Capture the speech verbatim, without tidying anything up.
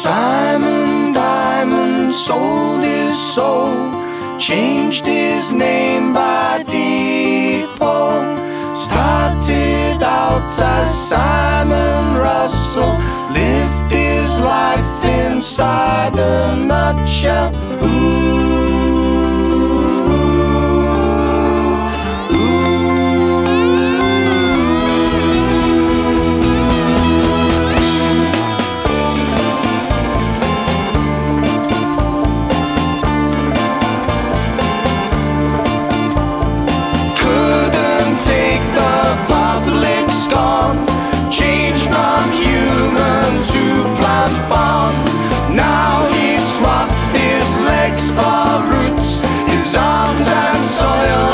Simon Diamond sold his soul, changed his name by depot. Started out as Simon Russell, lived his life inside a nutshell. Ooh. Now he swapped his legs for roots, his arms and soil